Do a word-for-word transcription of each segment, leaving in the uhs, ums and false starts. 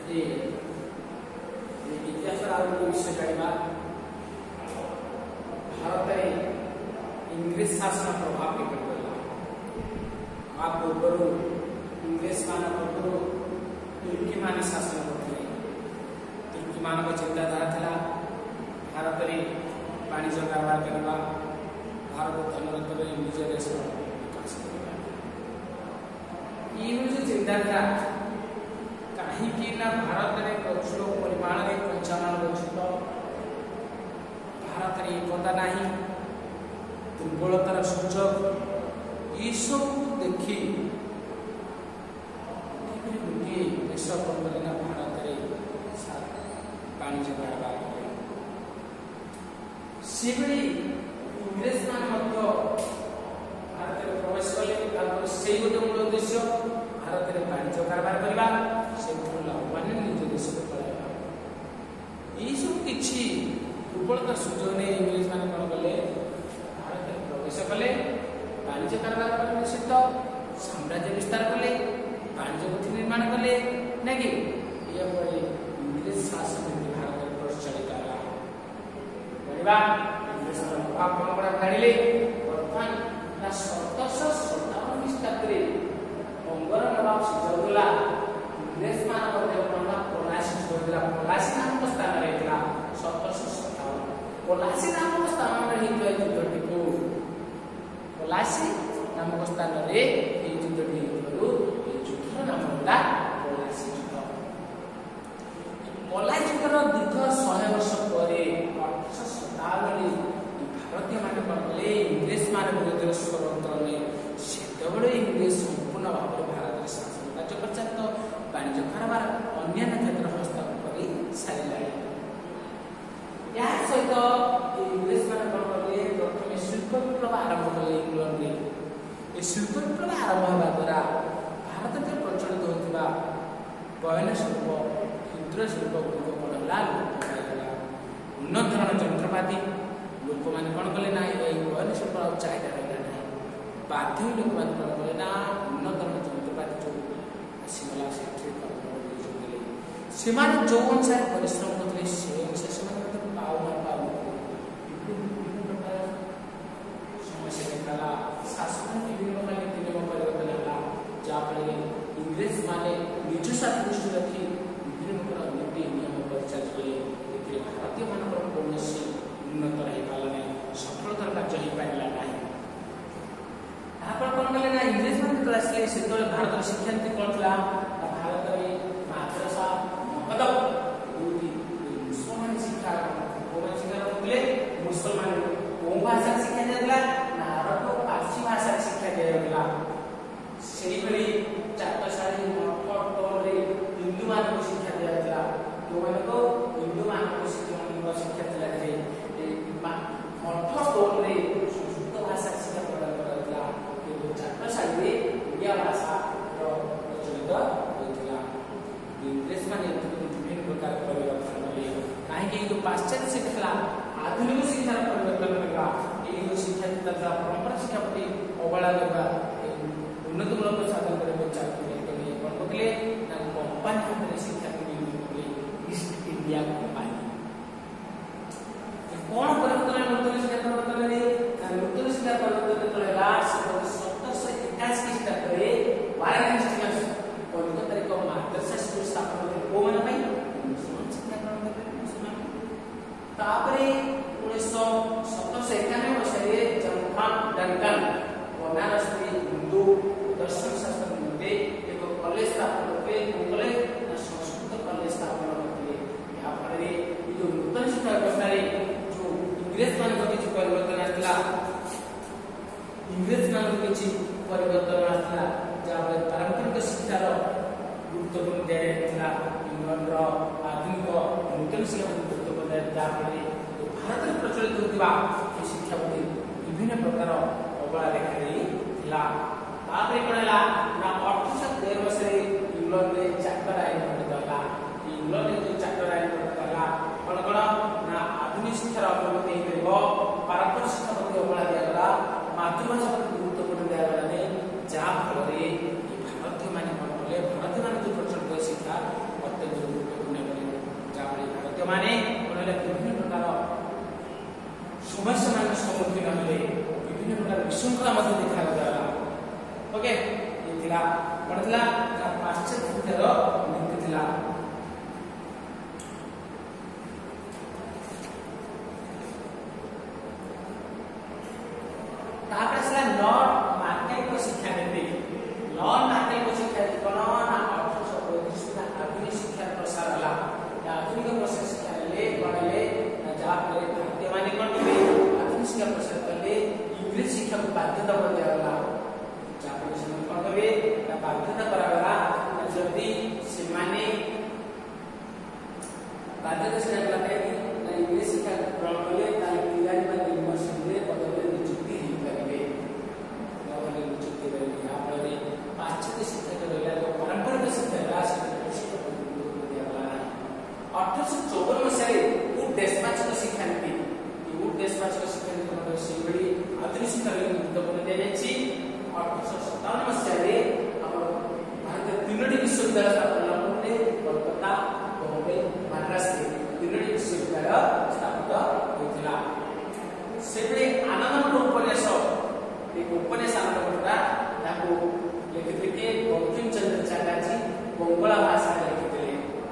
ଯେ ଇତିହାସର ଆଉ ଗୋଟେ ବିଷୟ ଜାଣିବା ଭାରତରେ ଇଂରେଜ ଶାସନ ପ୍ରଭାବ କିପରି ପଡ଼ିଲା। ଆ ପୂର୍ବରୁ ଇଂରେଜ ମାନ ପୂର୍ବରୁ ତୁର୍କୀ ମାନେ ଶାସନ କରୁଥିଲେ। ତୁର୍କୀ ମାନଙ୍କ ଚିନ୍ତାଧାରା ଥିଲା ଭାରତରେ ବାଣିଜ୍ୟ କାରବାର କରିବା, ଭାରତ ଧନରତ୍ନ ନିଜ ଦେଶର ବିକାଶ କରିବା। ଏଇ ହେଉଛି ଚିନ୍ତାଧାରା। କାହିଁକି ନା ଭାରତରେ ପ୍ରଚୁର ପରିମାଣରେ କଞ୍ଚାମାଲ ଗଚ୍ଛିତ, ଭାରତରେ ଏକତା ନାହିଁ, ଦୁର୍ବଳତାର ସୁଯୋଗ, ଏସବୁ ଦେଖି ଗୋଟିଏ ଦେଶ କଣ କଲେ ନା ଭାରତରେ ବାଣିଜ୍ୟ କାରବାର କଲେ। ସେଭଳି ଇଂରେଜ ମାନେ ମଧ୍ୟ ଭାରତରେ ପ୍ରବେଶ କଲେ। ତାଙ୍କର ସେଇ ଗୋଟେ ମୂଳ ଉଦ୍ଦେଶ୍ୟ ଭାରତରେ ବାଣିଜ୍ୟ କାରବାର କରିବା, ସେଥିରୁ ଲାଭବାନ ନିଜ ଦେଶକୁ ପଳାଇବା। ଏଇସବୁ କିଛି ଦୁର୍ବଳତା ସୁଯୋଗ ନେଇ ଇଂରେଜ ମାନେ କଣ କଲେ, ଭାରତରେ ପ୍ରବେଶ କଲେ, ବାଣିଜ୍ୟ କାରବାର କଲେ, ନିଷିଦ୍ଧ ସାମ୍ରାଜ୍ୟ ବିସ୍ତାର କଲେ, ବାଣିଜ୍ୟ ପଥ ନିର୍ମାଣ କଲେ ନାକି। ଏହାପରେ ଇଂରେଜ ଶାସନ ଭାରତରେ ପ୍ରଚଳିତ ହେଲା। ଜାଣିବା ଇଂରେଜର ପ୍ରଭାବ କଣ କଣ ଜାଣିଲେ। ବର୍ତ୍ତମାନ ନା ସତରଶହ ସତାବନ ଖ୍ରୀଷ୍ଟାବ୍ଦରେ ବଙ୍ଗର ନବାବ ସିରାଜଉଦ୍ଦୌଲା ଇଂରେଜ ମାନଙ୍କ ଦେବନା ପଲାସି ହୋଇଥିଲା। ପଲାସି ନାମକ ସ୍ଥାନରେ ହେଇଥିଲା ସତରଶହ ସତାବନ। ପଲାସି ନାମକ ସ୍ଥାନରେ ହେଇଥିବା ଯୁଦ୍ଧଟିକୁ ପଲାସି ନାମକ ସ୍ଥାନରେ ଏହି ଯୁଦ୍ଧଟି ହେଇଥିବାରୁ ଏହି ଯୁଦ୍ଧର ନାମ ହେଲା ପଲାସି ଯୁଦ୍ଧ। ପଲାସି ଯୁଦ୍ଧର ଦୀର୍ଘ ଶହେ ବର୍ଷ ପରେ ଅଠରଶହ ସତାବନରେ ଭାରତୀୟ ମାନେ କଣ କଲେ, ଇଂରେଜ ମାନ ବିରୁଦ୍ଧରେ ସ୍ୱତନ୍ତ୍ର ନେଇ ସେତେବେଳେ ଇଂରେଜ ସମ୍ପୂର୍ଣ୍ଣ ଭାବରେ ଭାରତରେ ଶାସନ କାର୍ଯ୍ୟ କରିଚାଲିତ, ବାଣିଜ୍ୟ କାରବାର ଅନ୍ୟାନ୍ୟ କ୍ଷେତ୍ରରେ ହସ୍ତକ୍ଷେପ କରି ସାରିଲାଣି। ଏହା ସହିତ ଇଂରେଜ ମାନେ କଣ କଲେ, ପ୍ରଥମେ ଶିଳ୍ପ ବିପ୍ଳବ ଆରମ୍ଭ କଲେ ଇଂଲଣ୍ଡରେ। ଏ ଶିଳ୍ପ ବିପ୍ଳବ ଆରମ୍ଭ ହେବା ଦ୍ୱାରା ଭାରତରେ ପ୍ରଚଳିତ ହେଉଥିବା ବୟନ ଶିଳ୍ପ, କ୍ଷୁଦ୍ର ଶିଳ୍ପ ଗୁଡ଼ିକ କଣ ହେଲା, ଲୋପ ପାଇଗଲା। ଉନ୍ନତ ଧରଣର ଯନ୍ତ୍ରପାତି ଲୋକମାନେ କଣ କଲେ ନା, ଏହି ବୟନ ଶିଳ୍ପ ଆଉ ଚାହିଦା ରହିଲା ନାହିଁ। ବାଧ୍ୟ ହୋଇ ଲୋକମାନେ କଣ କଲେ ନା, ଉନ୍ନତ ଧରଣର ଯନ୍ତ୍ରପାତି ଯୋଉ ଆସିଗଲା ସେଥିରେ ନିଯୋଗ ଦେଲେ। ସେମାନେ ଯୋଉ ଅନୁସାରେ ପରିଶ୍ରମ କରୁଥିଲେ ସେ ଅନୁସାରେ ସେମାନେ ମଧ୍ୟ ପାଉ ନ ପାଉ ବିଭିନ୍ନ ପ୍ରକାର ସମସ୍ୟା ଦେଖାଲା। ଶାସନ ବିଭିନ୍ନ ପ୍ରକାର ନୀତି ନିୟମ ପରିବର୍ତ୍ତନ ହେଲା, ଯାହାଫଳରେ ଇଂରେଜ ମାନେ ନିଜ ସ୍ୱାର୍ଥ ଦୃଷ୍ଟି ରଖି ବିଭିନ୍ନ ପ୍ରକାର ନୀତି ନିୟମ ପରିଚାଳିତ। ଏଥିରେ ଭାରତୀୟ ମାନଙ୍କର କୌଣସି ଉନ୍ନତ ହେଇପାରିଲା ନାହିଁ, ସଫଳତାର କାର୍ଯ୍ୟ ହେଇପାରିଲା ନାହିଁ। ତାପରେ କଣ କଲେ ନା, ଇଂରେଜ ମାନେ ଯେତେବେଳେ ଆସିଲେ ସେତେବେଳେ ଭାରତର ଶିକ୍ଷାନୀତି କଣ ଥିଲା, ଭାରତରେ ମାଦ୍ରାସା ମହଦବ ଦୁଇଟି ମୁସଲମାନ ଶିକ୍ଷା କୋଉମାନେ ଶିକ୍ଷା କରୁଥିଲେ, ମୁସଲମାନ କୋଉ ଭାଷାରେ ଶିକ୍ଷା ଦିଆଯାଉଥିଲା ନା ଆରବ ଓ ପାର୍ସୀ ଭାଷାରେ ଶିକ୍ଷା ଦିଆଯାଉଥିଲା। ସେହିଭଳି ଚାଟଶାଳୀ ମଠ ଟୋଲରେ ହିନ୍ଦୁମାନଙ୍କୁ ଶିକ୍ଷା ଦିଆଯାଉଥିଲା। ଯୋଉମାନଙ୍କୁ ହିନ୍ଦୁମାନଙ୍କୁ ଶିକ୍ଷାମାନଙ୍କ ଶିକ୍ଷା ଥିଲା ଯେ ମଠ ଟୋଲରେ ସଂସ୍କୃତ ଭାଷାରେ ଶିକ୍ଷା ପ୍ରଦାନ କରାଯାଉଥିଲା, କିନ୍ତୁ ଚାଟଶାଳୀରେ ଓଡ଼ିଆ ଭାଷାର ପ୍ରଚଳିତ ହେଉଥିଲା। ଇଂରେଜ ମାନେ ବିଭିନ୍ନ ପ୍ରକାର ପରିବର୍ତ୍ତନ କଲେ। କାହିଁକି ଏଇ ଯୋଉ ପାଶ୍ଚାତ୍ୟ ଶିକ୍ଷା ଥିଲା ଆଧୁନିକ ଶିକ୍ଷାର ପରିବର୍ତ୍ତନ କରିବା, ଏଇ ଯୋଉ ଶିକ୍ଷା ଥିଲା ପରମ୍ପରା ଶିକ୍ଷା ପ୍ରତି ଅବହେଳା କରିବା, ଉନ୍ନତିମୂଳକ ସାଧନ କରିବାକୁ ଚାହୁଁଥିଲେ। କଣ କରୁଥିଲେ ନା, କମ୍ପାନୀ ହାତରେ ଶିକ୍ଷାକୁ ନିୟୋଜିତ କଲେ, ଇଷ୍ଟ ଇଣ୍ଡିଆ କମ୍ପାନୀ। କଣ ପରିବର୍ତ୍ତନ, ନୂତନ ଶିକ୍ଷା ପରିବର୍ତ୍ତନରେ ନୂତନ ଶିକ୍ଷା ପରିବର୍ତ୍ତନ ଯେତେବେଳେ ହେଲା, ସତରଶହ ଏକାଅଶୀ ଖ୍ରୀଷ୍ଟାବ୍ଦରେ ୱାରେନ୍ ହେଷ୍ଟିଙ୍ଗସ୍ କଲିକତାରେ ଏକ ମାଦ୍ରାସା ସ୍କୁଲ ସ୍ଥାପନ କଲେ। କୋଉମାନଙ୍କ ପାଇଁ? ମୁସଲମାନ ଶିକ୍ଷା ଗ୍ରହଣ କରିବେ ମୁସଲମାନ। ତାପରେ ଉଣେଇଶହ ସତରଶହ ଏକାନବେ ମସିହାରେ ଜନଥନ ଡନକନ ବନାରସରେ ହିନ୍ଦୁ ଦର୍ଶନ ଶାସ୍ତ୍ର ନିମନ୍ତେ ଏକ କଲେଜ ସ୍ଥାପନ କଲେ। କୋଉ କଲେଜ ନା, ସଂସ୍କୃତ କଲେଜ ସ୍ଥାପନ କରିଥିଲେ। ଏହାଫଳରେ ଏ ଯୋଉ ନୂତନ ଶିକ୍ଷା ବ୍ୟବସ୍ଥାରେ ଯୋଉ ଇଂରେଜ ମାନଙ୍କ କିଛି ପରିବର୍ତ୍ତନ ଆସିଥିଲା, ଇଂରେଜ ମାନଙ୍କୁ କିଛି ପରିବର୍ତ୍ତନ ଆସିଥିଲା, ଯାହାଫଳରେ ପାରମ୍ପରିକ ଶିକ୍ଷାର ଗୁରୁତ୍ୱପୂର୍ଣ୍ଣ ଦିଆଯାଇଥିଲା। ଇଂଲଣ୍ଡର ଆଧୁନିକ ନୂତନ ଶିକ୍ଷା ଗୁରୁତ୍ୱପୂର୍ଣ୍ଣ ଦିଆଯାଇଥିଲା, ଯାହାଫଳରେ ଭାରତରେ ପ୍ରଚଳିତ ହେଉଥିବା ଏ ଶିକ୍ଷା ପ୍ରତି ବିଭିନ୍ନ ପ୍ରକାର ଅବହେଳା ଦେଖାଦେଇଥିଲା। ତାପରେ କଣ ହେଲା ନା, ଅଠରଶହ ତେର ମସିହାରେ ଇଂଲଣ୍ଡରେ ଚାର୍ଟର ଆଇନ ପ୍ରଣୀତ ହେଲା। ଇଂଲଣ୍ଡରେ ଯୋଉ ଚାର୍ଟର ଆଇନ ପ୍ରଣୀତ ହେଲା, କଣ କଣ ନା, ଆଧୁନିକ ଶିକ୍ଷାର ଅଗ୍ରଗତି ହେଇପାରିବ, ପାରମ୍ପରିକ ଶିକ୍ଷା ପ୍ରତି ଅବହେଳା ଦିଆଗଲା, ମାତୃଭାଷା ପ୍ରତି ଗୁରୁତ୍ୱପୂର୍ଣ୍ଣ ଦିଆଗଲାନି, ଯାହା ଫଳରେ ଭାରତୀୟ ମାନେ କଣ କଲେ, ଭାରତୀୟ ମାନେ ଯୋଉ ପ୍ରଚଳିତ ଶିକ୍ଷା ଅତ୍ୟନ୍ତ माने विभिन्न प्रकार समस्या मान सम्मुखीन हुए विभिन्न प्रकार विशृंखला देखा। ओके ये पढ़ा पाश्चात्य शिक्षार नीति थिला। लॉर्ड मार्केल को शिक्षा नीति। लॉर्ड मार्केल को शिक्षा नीति कौन ना अठारह सौ पैंतीस में आधुनिक शिक्षा प्रसार होला। आधुनिक प्रसार शिक्षा ले पढ़ले जहाँ पर भारतीय माने कौन के आधुनिक शिक्षा प्रसार करले इंग्लिश शिक्षा को बाध्यता कर दिया होला। जहाँ पर से कौन करे ना बाध्यता करागला जल्दी से माने बाध्यता से लगला है ना इंग्लिश शिक्षा ग्रहण करले ताई पिलानी बा यूनिवर्सिटी में पदवी नियुक्ति ही करेंगे। नवले नियुक्ति करेंगे। यहाँ पर पाश्चात्य शिक्षा जो रहला पारंपरिक शिक्षा राष्ट्र अठारह सौ चौवन मसीह उट देशवाचक शिक्षा नीति उट देशवाचक शिक्षा नीति मतलब से बड़ी आधुनिक शिक्षा नीति बन दिया जायछि। अठारह सौ सत्तावन मसीह रे हमर भारत तीनोटी विश्वविद्यालय स्थापना करले कोलकाता बॉम्बे मद्रास रे तीनोटी विश्वविद्यालय स्थापित होइथिला। सेबे आनंद उपन्यास एक उपन्यास आरंभ करता ताको लिखिथिले के बंकिम चंद्र चटर्जी बंगला भाषा लिखिथिले।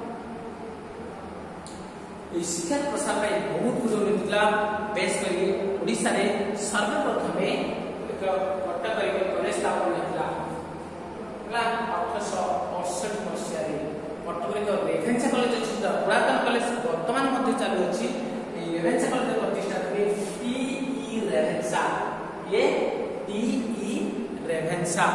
शिक्षा प्रसार में बहुत गुड मिलता बेस करी ओडिसा रे सर्वप्रथम एक कटक कॉलेज स्थापन होता अठारह सौ अड़सठ मसीह कटक रेभेन्सा कॉलेज अच्छी पुरातन कॉलेज वर्तमान मध्य चालू अच्छी रेभेन्सा कॉलेज प्रतिष्ठा करी टी ई रेभेन्सा ये टी ई रेभेन्सा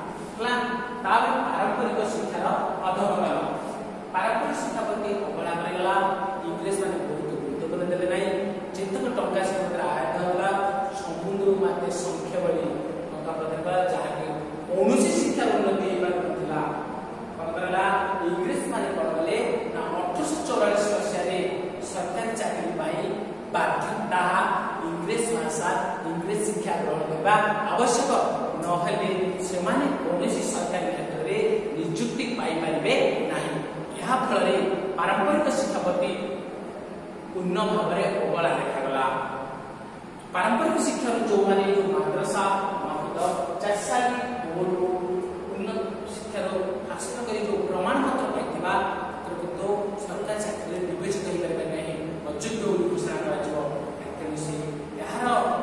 पारंपरिक शिक्षार अधोगमन पारंपरिक शिक्षा प्रति अवहेला करगला। इंग्लिश माने बहुत गुरुत्वपूर्ण देले नै चिंतक टंका से आयत होला समुद्र माते संख्या बली टंका प्रदेबा जहा कि कौनसी शिक्षा उन्नति हेबा नथिला कोन करला इंग्लिश माने पढले ना अठारह सौ चौवालीस मसीह रे सरकारी चाकरी पाई बाध्यता इंग्लिश भाषा इंग्लिश शिक्षा ग्रहण करबा आवश्यक नहेले से माने कौनसी सरकारी क्षेत्र रे नियुक्ति पाई पारिबे नाही। यह फल पारंपरिक शिक्षा प्रति पूर्ण भाव में अवहेला देखा। पारंपरिक शिक्षा जो माने जो मद्रासा महत चारसाली बोर्ड उन्नत शिक्षा हासिल करी जो प्रमाण पत्र पाइथिबा तो सरकार चाकरी विवेचित हो पारे नहीं अयोग्य घोषणा करा जब से यार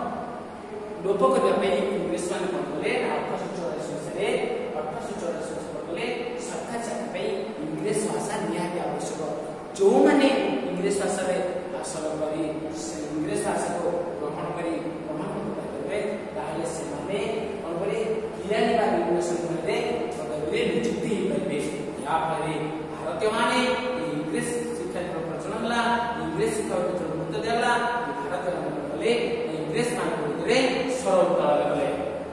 लोप करने इंग्लिश मान पढ़ले अठारह सौ चौरासी मसीह अठारह सौ चौरासी मसीह पढ़ले सरकार चाकरी इंग्लिश भाषा निहाती आवश्यक। जो माने इंग्लिश भाषा रे हासिल करी से इंग्लिश भाषा को ग्रहण करी प्रमाण पत्र करबे ताले से माने अनबरे किलानी बा यूनिवर्सिटी रे पदवी नियुक्ति करबे। या परे भारतीय माने इंग्लिश शिक्षा प्रचलन ला इंग्लिश शिक्षा को गुरुत्व देला भारत माने इंग्लिश मान रे सरल करा गले।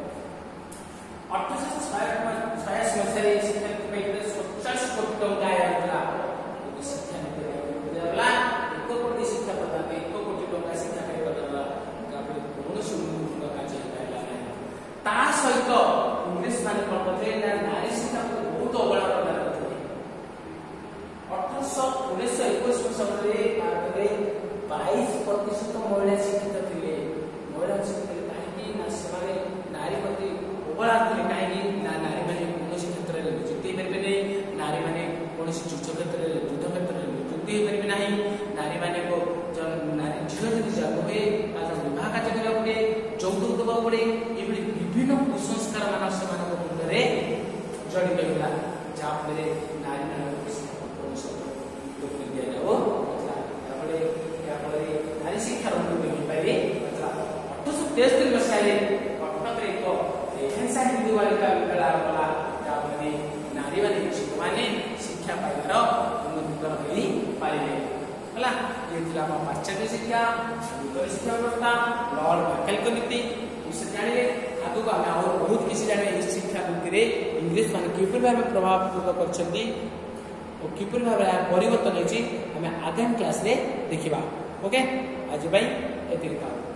अठारह सौ छियासी मसीह रे शिक्षा पे सत्ताईस कोटी टंका आइला शिक्षा नीति देला एक कोटी शिक्षा प्रदान एक कोटी टंका शिक्षा पे प्रदान गाबे कौनसी उन्नत कार्य हैला नहीं। ता सहित इंग्लिश माने कोन करथे ना नारी शिक्षा को बहुत अवहेला प्रदान करथे। अठारह सौ उन्नीस सौ इक्कीस मसीह रे भारत रे बाईस प्रतिशत महिला शिक्षित थिले। महिला शिक्षित काहे ना सेमाने नारी प्रति अवहेला थिले काहे ना नारी माने कौनसी क्षेत्र रे नियुक्ति परबे नहीं नारी माने कौनसी युद्ध क्षेत्र रे युद्ध क्षेत्र रे नियुक्ति परबे नहीं नारी माने को नारी झियो जदि जन्म हुए तार विवाह कार्य करा पड़े यौतुक दबा पड़े ये विभिन्न कुसंस्कार मान सेमान मुंड रे जड़ित होला जहाँ फले नारी मान दिया जाओ नारी शिक्षा उन्नति हो पारे। अठारह सौ तिहत्तर मसीह कटक एक रेभेन्सा हिंदू बालिका विद्यालय वाला जहाँ फले नारी माने माने शिक्षा पाइबार उन्नति हो पारे हला। ये थिला पाश्चात्य शिक्षा शिक्षा व्यवस्था लॉर्ड मार्केल को नीति विषय जानिले आगु आमे और बहुत किसी जाने इस शिक्षा नीति रे इंग्लिश माने किपरि भाव प्रभावित करछन्ती और किपरि भाव परिवर्तन होछि हमें आगामी क्लास रे देखिबा। ओके आज भाई एतिका।